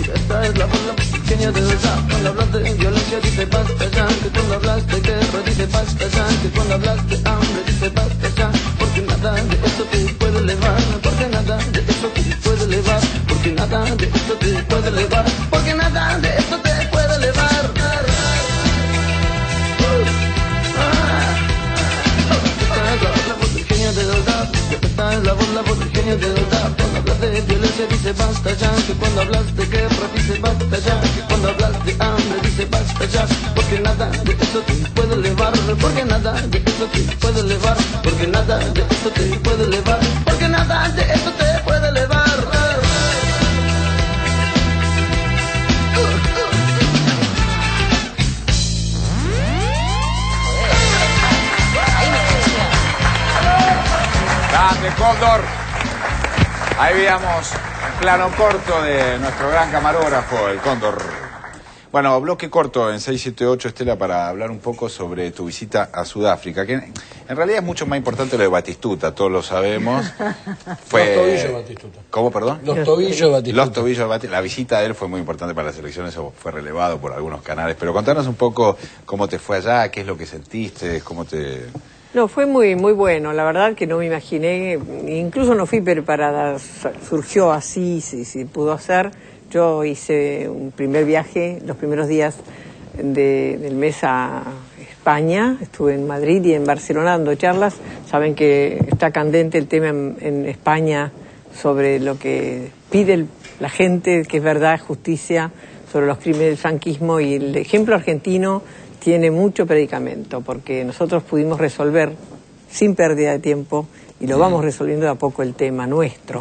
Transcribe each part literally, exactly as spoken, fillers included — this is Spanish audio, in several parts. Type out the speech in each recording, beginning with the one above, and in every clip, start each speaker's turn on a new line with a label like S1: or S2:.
S1: esta es la bola pequeña de verdad. Cuando hablas de violencia dice basta ya, que cuando hablas de guerra dice basta ya, que cuando hablas de hambre dice basta ya, porque nada de eso te puede elevar, porque nada de eso te puede elevar, porque nada de eso te puede elevar, porque nada de eso te puede elevar. De verdad, esta es la voz, la voz del genio de verdad. Cuando hablas de violencia dice basta ya, que cuando hablas de guerra dice basta ya, que cuando hablas de hambre dice basta ya, porque nada de eso te puede elevar, porque nada de eso te puede elevar, porque nada de eso te puede elevar, porque nada de eso te puede elevar.
S2: Grande, Cóndor. Ahí veíamos un plano corto de nuestro gran camarógrafo, el Cóndor. Bueno, bloque corto en seis siete ocho, Estela, para hablar un poco sobre tu visita a Sudáfrica, que en realidad es mucho más importante lo de Batistuta, todos lo sabemos. Fue...
S3: Los tobillos de Batistuta.
S2: ¿Cómo, perdón?
S3: Los tobillos de Batistuta.
S2: Los tobillos de Batistuta. La visita de él fue muy importante para la selección, eso fue relevado por algunos canales. Pero contanos un poco cómo te fue allá, qué es lo que sentiste, cómo te...
S4: No, fue muy muy bueno, la verdad que no me imaginé, incluso no fui preparada, surgió así, si sí, sí, pudo hacer. Yo hice un primer viaje, los primeros días de, del mes a España, estuve en Madrid y en Barcelona dando charlas. Saben que está candente el tema en, en España sobre lo que pide el, la gente, que es verdad, justicia, sobre los crímenes del franquismo, y el ejemplo argentino tiene mucho predicamento, porque nosotros pudimos resolver sin pérdida de tiempo, y lo vamos resolviendo de a poco el tema nuestro.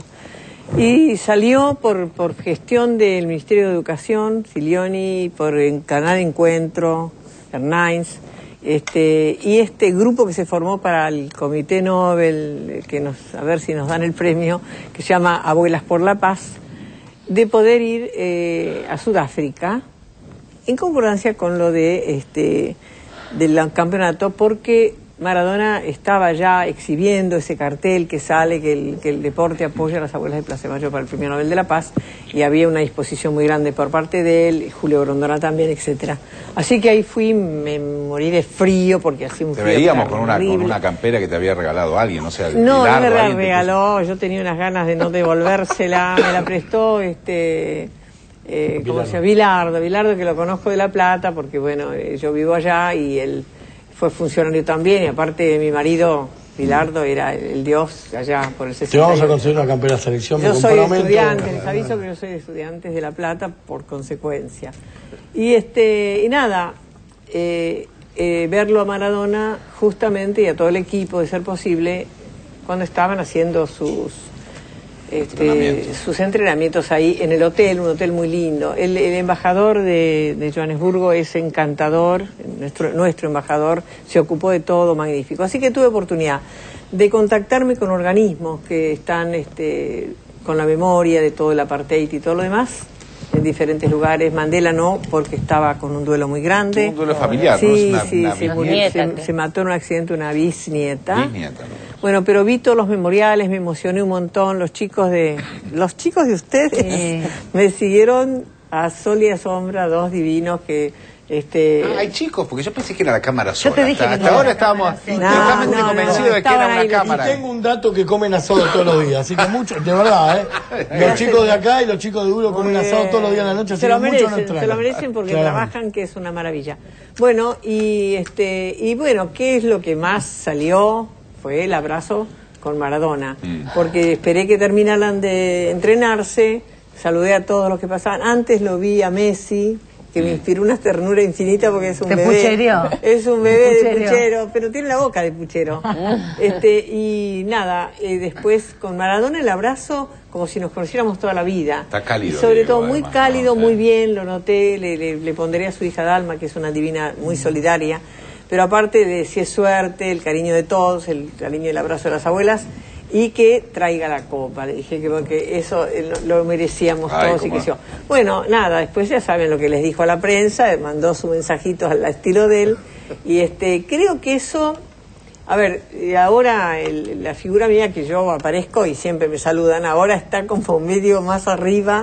S4: Y salió por, por gestión del Ministerio de Educación, Silioni, por el Canal Encuentro, Hernández, este, y este grupo que se formó para el Comité Nobel, que nos, a ver si nos dan el premio, que se llama Abuelas por la Paz, de poder ir eh, a Sudáfrica, en concordancia con lo de este del campeonato, porque Maradona estaba ya exhibiendo ese cartel que sale, que el, que el deporte apoya a las abuelas de Plaza de Mayo para el Premio Nobel de la Paz, y había una disposición muy grande por parte de él, Julio Grondona también, etcétera. Así que ahí fui, me morí de frío, porque hacía un
S2: Te
S4: frío
S2: veíamos con una,
S4: horrible.
S2: con una campera que te había regalado alguien, o sea,
S4: No, no me la
S2: puso...
S4: regaló, yo tenía unas ganas de no devolvérsela, me la prestó este... Eh, ¿cómo se llama? Bilardo, Bilardo, que lo conozco de La Plata, porque bueno, eh, yo vivo allá y él fue funcionario también, y aparte mi marido, Bilardo, era el, el dios allá por el sesenta.
S3: Te vamos a conseguir una campera de selección.
S4: Yo soy estudiante, les aviso que yo soy estudiante de La Plata por consecuencia. Y este y nada, eh, eh, verlo a Maradona justamente, y a todo el equipo, de ser posible, cuando estaban haciendo sus... Este, entrenamientos. sus entrenamientos ahí en el hotel, un hotel muy lindo. El, el embajador de, de Johannesburgo es encantador, nuestro, nuestro embajador se ocupó de todo, magnífico. Así que tuve oportunidad de contactarme con organismos que están este, con la memoria de todo el apartheid y todo lo demás, en diferentes lugares. Mandela no, porque estaba con un duelo muy grande.
S2: Un duelo familiar,
S4: sí,
S2: ¿no? Es una,
S4: sí,
S2: una
S4: se, murió, se, se mató en un accidente una bisnieta.
S2: Bisnieta, ¿no?
S4: Bueno, pero vi todos los memoriales, me emocioné un montón. Los chicos de los chicos de ustedes sí. me siguieron a sol y a sombra, dos divinos que... Este...
S2: Ah, hay chicos, porque yo pensé que era la cámara sola.
S4: Yo te dije
S2: hasta,
S4: que
S2: hasta
S4: no.
S2: ahora estábamos
S4: No,
S2: totalmente
S4: no,
S2: convencidos
S4: no,
S2: de que era una
S4: ahí,
S2: cámara.
S3: Y tengo un dato que comen asado todos los días, así que mucho, de verdad, ¿eh? Los chicos de acá y los chicos de Duro comen asado todos los días en la noche, así
S4: se
S3: que
S4: lo
S3: mucho
S4: merecen,
S3: no extraño.
S4: se lo merecen porque
S3: Claro.
S4: trabajan, que es una maravilla. Bueno, y este y bueno, ¿qué es lo que más salió? Fue el abrazo con Maradona, mm. porque esperé que terminaran de entrenarse, saludé a todos los que pasaban. Antes lo vi a Messi, que me inspiró una ternura infinita porque es un
S5: ¿Te
S4: bebé.
S5: pucherió?
S4: Es un bebé
S5: ¿Pucherió?
S4: de puchero, pero tiene la boca de puchero. este Y nada, eh, después con Maradona el abrazo como si nos conociéramos toda la vida.
S2: Está cálido.
S4: Y sobre
S2: Diego,
S4: todo muy
S2: además,
S4: cálido,
S2: ¿no?
S4: muy
S2: Sí.
S4: bien, lo noté, le, le, le pondré a su hija Dalma, que es una divina muy solidaria, pero aparte de si es suerte, el cariño de todos, el cariño y el abrazo de las abuelas, y que traiga la copa. Le dije que porque eso eh, lo, lo merecíamos
S2: Ay,
S4: todos y
S2: cómo
S4: que yo. Bueno, nada, después ya saben lo que les dijo a la prensa, mandó su mensajito al estilo de él, y este creo que eso, a ver, ahora el, la figura mía que yo aparezco y siempre me saludan, ahora está como medio más arriba,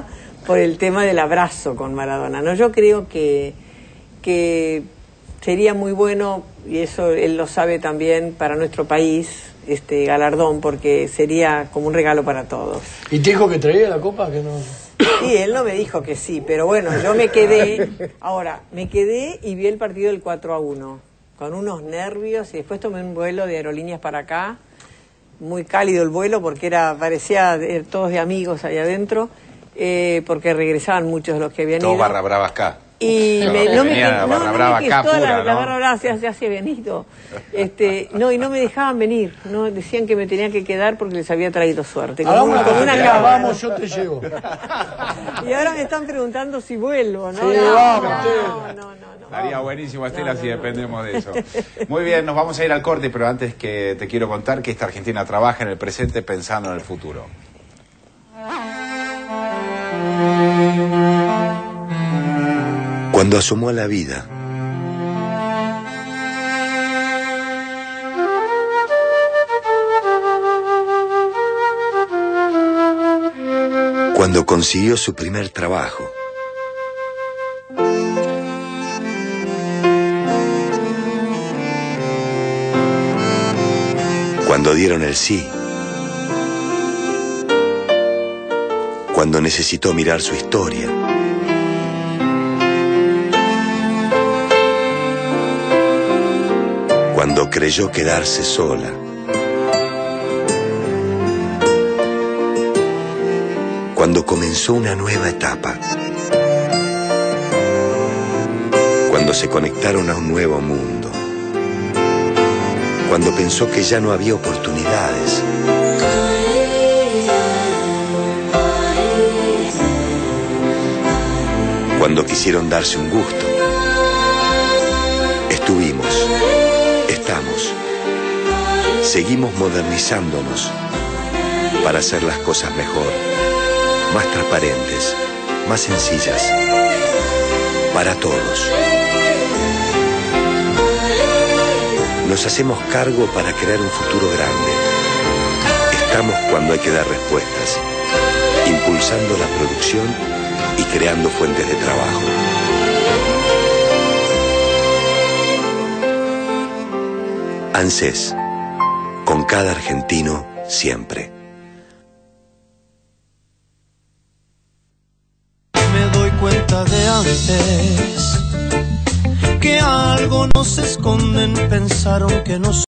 S4: por el tema del abrazo con Maradona, ¿no? Yo creo que, que sería muy bueno, y eso él lo sabe también, para nuestro país, este galardón, porque sería como un regalo para todos.
S3: ¿Y te dijo que traía la copa? Que no...
S4: Sí, él no me dijo que sí, pero bueno, yo me quedé, ahora, me quedé y vi el partido del cuatro a uno, con unos nervios, y después tomé un vuelo de aerolíneas para acá, muy cálido el vuelo, porque era parecía de, todos de amigos ahí adentro, eh, porque regresaban muchos de los que habían
S2: Todos
S4: ido.
S2: barra bravas acá.
S4: Y me, no me
S2: Venía
S4: no,
S2: barra
S4: no
S2: brava
S4: me
S2: acá
S4: toda
S2: pura,
S4: la, la
S2: ¿no?
S4: barra brava se, se hacía bienito. Este, no, y no me dejaban venir, no decían que me tenía que quedar porque les había traído suerte. Como,
S3: Hagamos una
S4: como
S3: cosa,
S4: una
S3: te
S4: cabra.
S3: vamos, yo te llevo.
S4: Y ahora me están preguntando si vuelvo, ¿no?
S3: Sí,
S4: no,
S3: vamos,
S4: no,
S3: usted.
S4: no, no, no, no.
S2: Estaría buenísimo, Estela,
S4: No, no,
S2: si
S4: no.
S2: dependemos de eso. Muy bien, nos vamos a ir al corte, pero antes que te quiero contar que esta Argentina trabaja en el presente pensando en el futuro.
S5: Cuando asomó a la vida, cuando consiguió su primer trabajo, cuando dieron el sí, cuando necesitó mirar su historia, cuando creyó quedarse sola, cuando comenzó una nueva etapa, cuando se conectaron a un nuevo mundo, cuando pensó que ya no había oportunidades, cuando quisieron darse un gusto, estuvimos, estamos, seguimos modernizándonos para hacer las cosas mejor, más transparentes, más sencillas, para todos. Nos hacemos cargo para crear un futuro grande. Estamos cuando hay que dar respuestas, impulsando la producción y creando fuentes de trabajo. ANSES, con cada argentino siempre.
S6: Me doy cuenta de antes que algo nos esconden, pensaron que nos